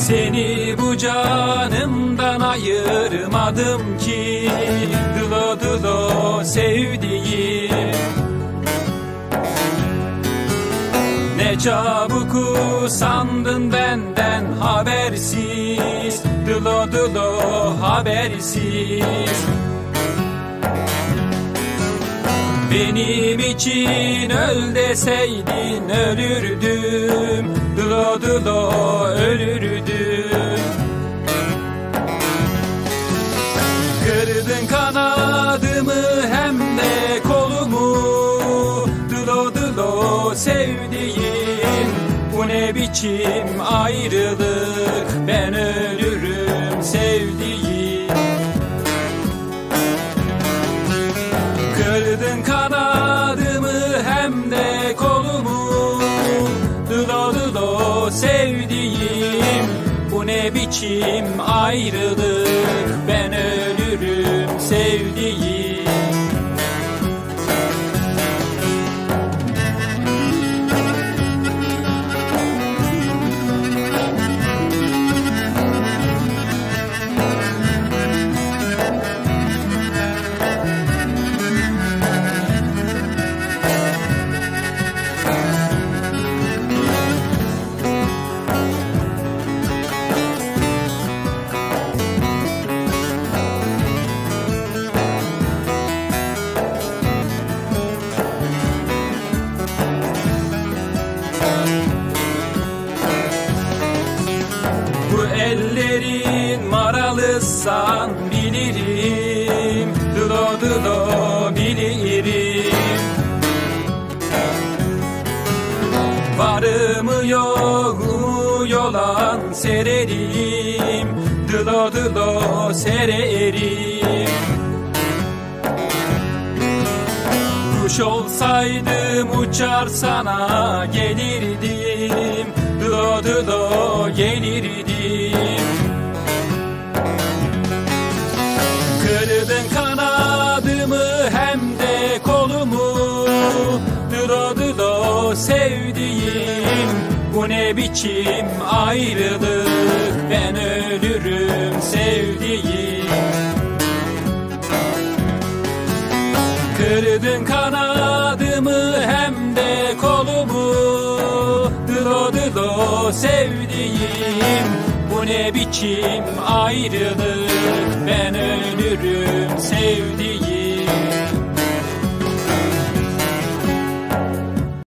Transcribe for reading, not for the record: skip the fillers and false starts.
Seni bu canımdan ayırmadım ki, dılo dılo sevdiğim. Ne çabuk usandın benden habersiz, dılo dılo habersiz. Benim için öl deseydin ölürdüm, dılo dılo ölürdüm. Kırdın kanadımı hem de kolumu, dılo dılo sevdiğim. Bu ne biçim ayrılık, ben ölürüm sevdiğim. Kırdın kanadımı hem de kolumu, dılo dılo sevdiğim. Bu ne biçim ayrılık, ben ölürüm sevdiğim. Ellerin maralıysan bilirim, dılo dılo bilirim. Varımı yoğumu yolan sererim, dılo dılo sererim. Kuş olsaydım uçar sana gelirdim, dılo dılo gelirdim. Kırdın kanadımı hem de kolumu, dılo dılo sevdiğim. Bu ne biçim ayrılık, ben ölürüm sevdiğim. Kırdın kanadımı hem de kolumu, dılo dılo sevdiğim. Bu ne biçim ayrılık, ben ölürüm sevdiğim.